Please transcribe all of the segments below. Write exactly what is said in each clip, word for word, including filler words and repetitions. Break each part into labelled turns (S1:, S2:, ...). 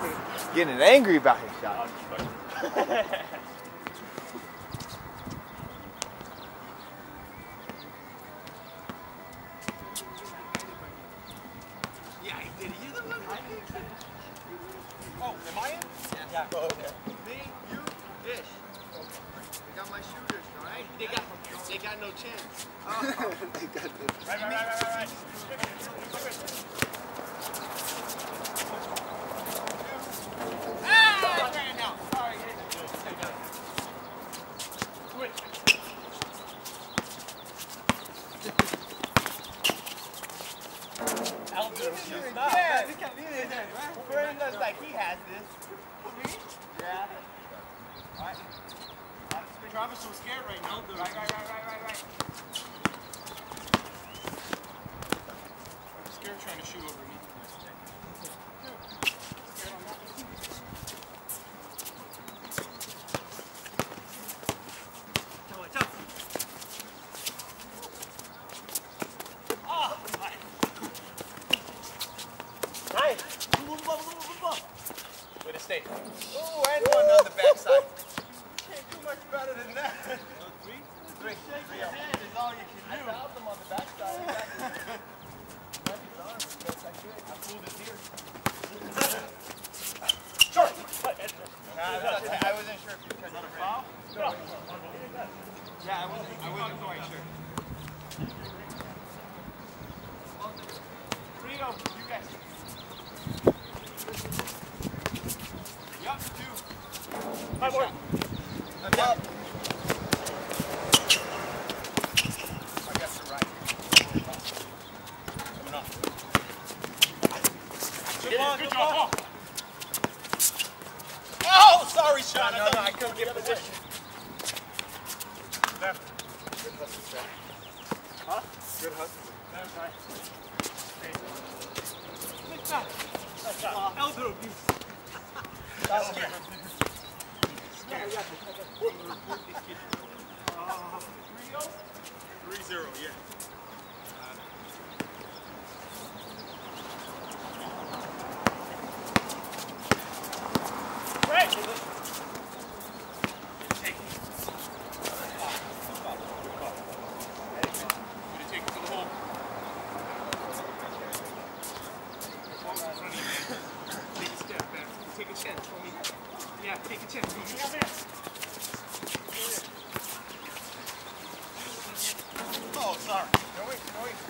S1: Getting angry about his shot.
S2: Yeah, he did. You the one. Oh, am I in? Yeah. Oh, okay. Me, you, Ish. They got my shooters, all right? They got, they got no chance. Oh. They got no chance. Right, right, right, right, right. Ah! I ran out. Sorry. Switch. Alvin, stop. Yeah, this can't be this, right? Brandon looks like he has this. Me? Yeah. All right. Travis so scared right now. Right, right, right, right, right, right. I'm scared trying to shoot over me. Scared on that. Watch out. Oh, nice. Nice. Move, move, move, move. Way to stay. Oh, and one on the backside. Can't do much better than that. Three? Three. Shake Three your hand is all you can do. I fouled them on the backside. I pulled his ear. Short. I wasn't sure if you were trying to foul. No. Yeah, I wasn't, I wasn't quite sure. Rio, you guys. Yup, two. Hi, boy. I'm up. I guess you're right. Coming up. Good on, good job. Oh, sorry, Sean. No, no, I couldn't get position. Left. Good hustle, Sean. Huh? Good hustle. That's right. Good shot. Good shot. Elder abuse. That's good. three zero, yeah. Right. Take it. Take it to the hole. Take a step back. Take a chance for me. Yeah, take a chance. Oh, sorry. No, wait, no, wait.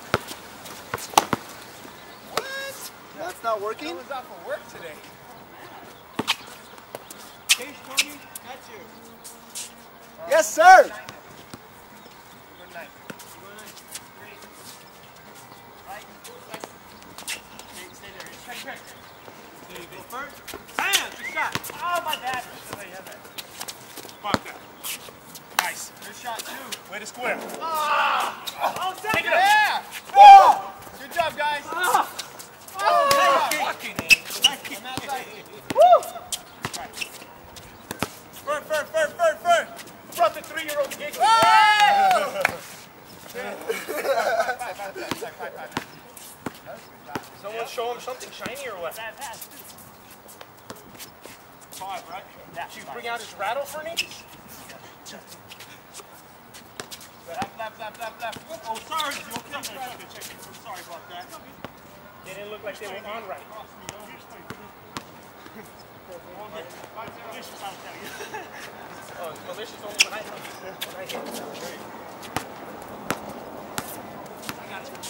S2: What?
S1: That's not working?
S2: I was out for work today. Case, Tony, that's you. Uh,
S1: yes, sir.
S2: Good night. Good night. Great. Right. Right. Stay, stay there. Check, check. There you go first. Bam! Good shot. Oh, my bad. Fuck that. Nice. Good shot, too. Way to square. Ah! Oh, oh, take it up. Yeah! Oh! Good job, guys. Oh, oh good job. Fucking A. On that side. Woo! Right. Fern, Fern, Fern, Fern, Fern. Brought the three-year-old giggling. Hey! Someone show him something shiny or what? Bad pass. Five, right? Yeah. Should you bring out his rattle for me? Left, left, left, left, left. Oh, sorry. You okay? I'm sorry about that. They didn't look like they were on right. Oh, it's malicious only when I hit. When I hit. I got it.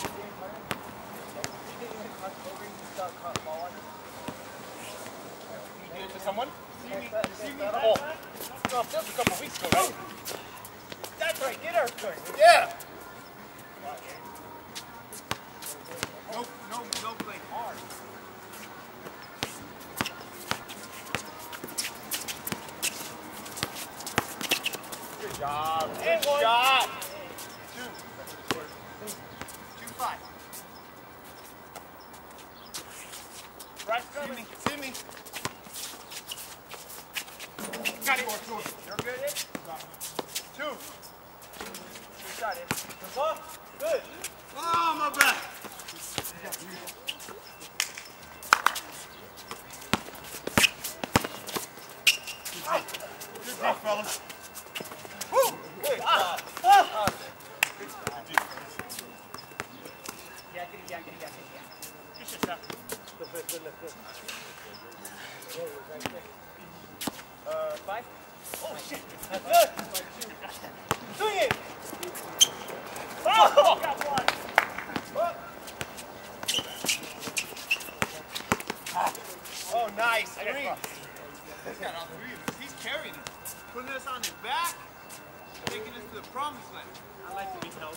S2: You did it to someone? See me? You see me? Oh, no, that was a couple weeks ago, right? That's right, get our turn. Yeah! No, no, no play hard. Good job. Good shot. Two. Two five. Right, see me. See me. Got it. You're good, Ed? Two. Good shot, Ed. Good ball. Good. Oh, my bad. rough, fellas.
S1: Woo! Good job.
S2: Ah. Ah.
S3: Yeah, good, yeah, good, yeah, good, yeah.
S2: Good shit, Sam.
S3: Good, good, good, good. Uh, five?
S2: Oh, shit.
S3: That's good. Swing it.
S2: Oh, got one.
S1: Oh, nice.
S2: I got
S1: Three.
S2: rough.
S1: He's got all three of us. He's carrying it. Putting us on his back. Taking us to the promised land.
S2: I like to be held.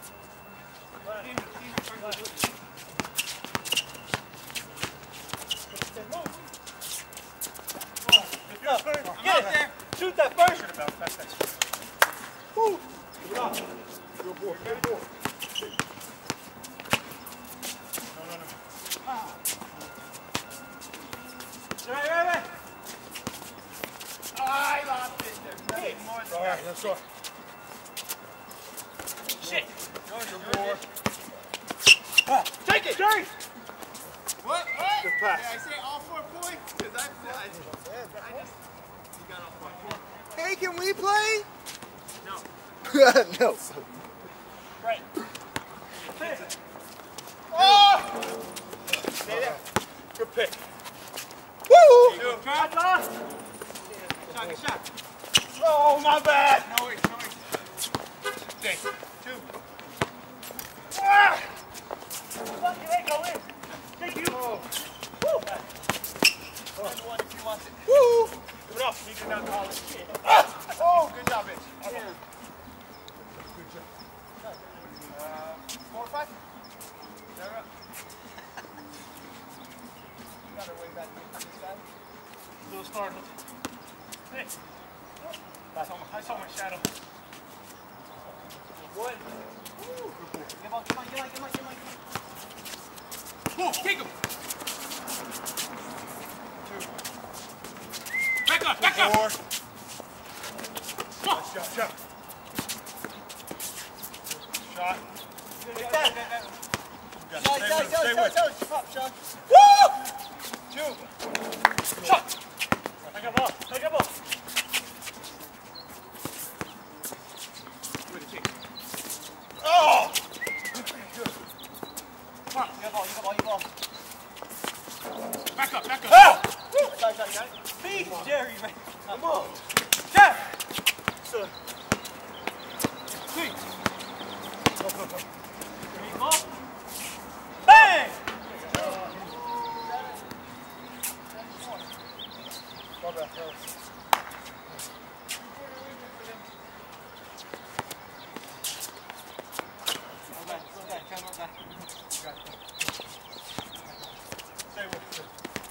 S3: Get up.
S1: I'm
S3: Get
S1: out
S3: it.
S1: there.
S3: Shoot that first.
S2: Should have bounced past that.
S3: Woo.
S1: Good boy. Good boy.
S2: No, no, no.
S3: Right, right, right.
S1: I lost it. There's nothing more than
S2: All
S1: that.
S2: right, let's go. Shit.
S3: Take it. Jerry.
S1: What? What?
S2: Good pass.
S1: Did I say all four points? Because I, I, I just, you got all four points. Hey, can we play?
S2: No.
S1: No.
S2: Right.
S1: Oh!
S2: Stay there. Good pick.
S1: Woo!
S2: Two. Shot, shot.
S1: Shot, good shot.
S2: Oh, my bad.
S1: No worries, no worries.
S2: Stay.
S1: Two.
S2: Ah! Fuck it, ain't go in. Thank you. Oh. Woo.
S1: Find the one if you want it.
S2: Woo. Give it up. He did not call it.
S1: Ah! Oh, good job, bitch.
S2: Yeah.
S1: Good job. Uh, four or five? They're up. You got our way back in this guy.
S2: Little startled. Hey. I saw my, I saw my shadow.
S3: One.
S1: Woo!
S3: Come on, come on, come on, come on, come on.
S2: Whoa, kick him. Two. Back up, back up.
S1: Four.
S2: Come on. Shot, shot. Shot.
S3: Take that.
S2: You
S1: Shot,
S2: gotta
S1: shot,
S2: stay
S1: shot,
S2: with him, stay
S1: shot,
S2: with him.
S1: shot. Pop, shot.
S2: Woo!
S1: Two.
S2: Shot. I got ball, I got ball.
S1: With a kick.
S2: Oh!
S3: Come on, you got ball, you got ball, you got ball.
S2: Back up, back up.
S3: Oh! Shot, shot, you got it? Beat Jerry, man. Come on.
S2: Jeff! So,
S3: Three. Go, go, go. There you go. Bang!
S1: Ball back, fellas.
S3: Go back, go back, come on back.
S2: stay with him.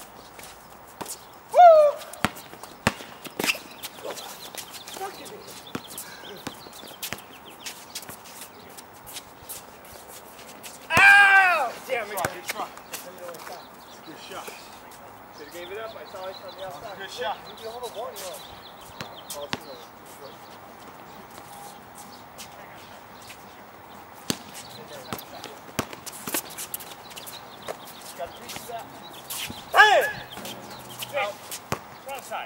S1: Ow! Damn it.
S2: Good shot. Good shot.
S1: Should have gave it up. I saw it from the outside.
S2: Good shot.
S1: You can hold a one, you know. Oh, it's too late.
S3: Got to reach that.
S2: Hey! Hey! Front side.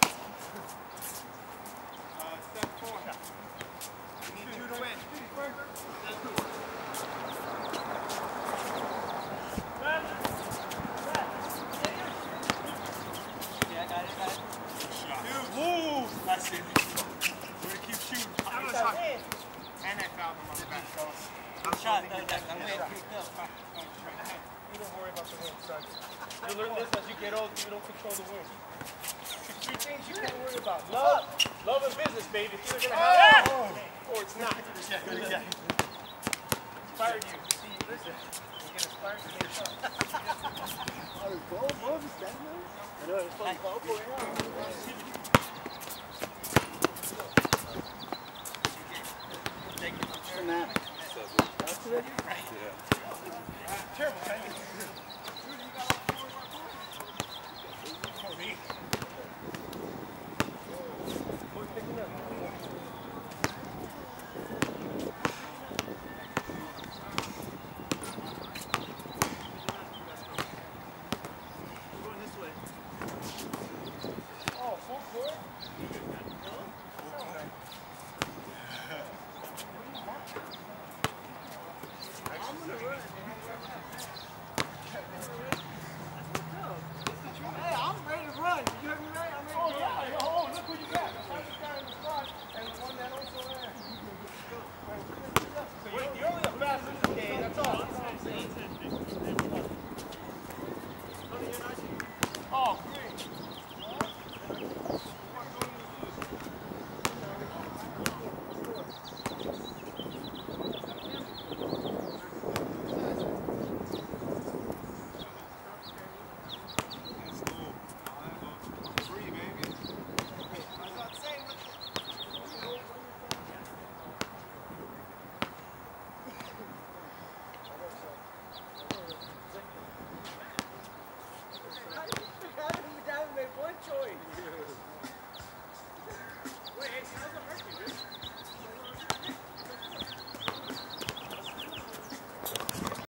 S1: Uh, step four. We need two to win. Step two.
S3: Yeah, I got it, got it.
S2: Shot. Woo! That's it. We're gonna keep shooting.
S1: I'm gonna shot. And I fouled him on the back.
S3: I'm shot, that, that, I'm way picked up.
S1: You don't worry about the wind, son.
S3: You learn this as you get older, you don't control the wind.
S1: Three things you can't worry about.
S3: Love, love and business, baby. It's either gonna
S1: Oh!
S3: happen or it's not.
S2: Yeah, good, yeah.
S3: Inspired you. See, listen, you get inspired to make a shot.
S1: Oh, there's gold Moses down there?
S3: I know, it's funny. Oh, boy,
S1: Dramatic.
S2: Terrible timing.